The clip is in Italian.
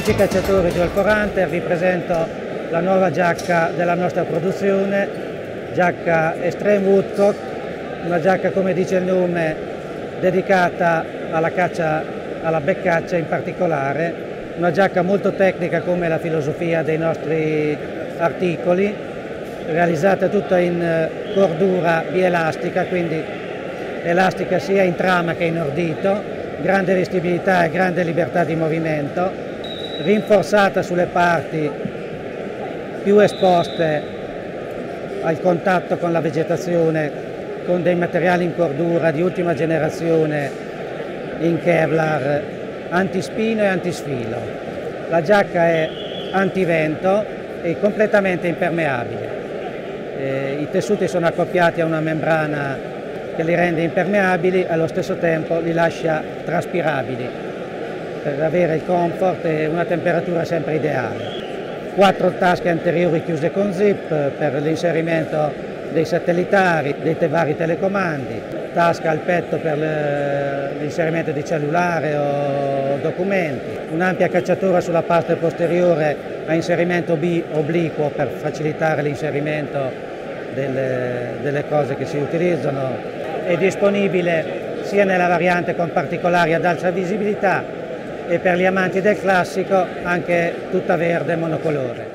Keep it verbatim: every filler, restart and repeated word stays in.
Amici cacciatori di Olforante, vi presento la nuova giacca della nostra produzione, giacca Extreme Woodcock, una giacca, come dice il nome, dedicata alla caccia, alla beccaccia in particolare, una giacca molto tecnica come la filosofia dei nostri articoli, realizzata tutta in cordura bielastica, quindi elastica sia in trama che in ordito, grande vestibilità e grande libertà di movimento, rinforzata sulle parti più esposte al contatto con la vegetazione con dei materiali in cordura di ultima generazione in Kevlar, antispino e antisfilo. La giacca è antivento e completamente impermeabile. Eh, I tessuti sono accoppiati a una membrana che li rende impermeabili e allo stesso tempo li lascia traspirabili, per avere il comfort e una temperatura sempre ideale. Quattro tasche anteriori chiuse con zip per l'inserimento dei satellitari, dei vari telecomandi, tasca al petto per l'inserimento di cellulare o documenti, un'ampia cacciatura sulla parte posteriore a inserimento B obliquo per facilitare l'inserimento delle, delle cose che si utilizzano. È disponibile sia nella variante con particolari ad alta visibilità e per gli amanti del classico anche tutta verde monocolore.